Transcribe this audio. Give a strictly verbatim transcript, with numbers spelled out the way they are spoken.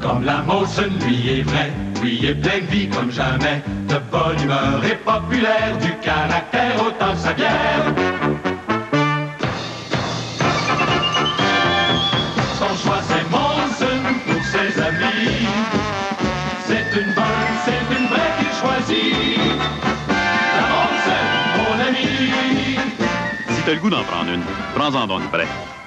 Comme la Molson, lui est vrai, lui est plein de vie comme jamais, de bonne humeur et populaire, du caractère autant que sa bière. Son choix c'est Molson pour ses amis, c'est une bonne, c'est une vraie qu'il choisit. La Molson, mon ami. Si t'as le goût d'en prendre une, prends-en donc une vraie.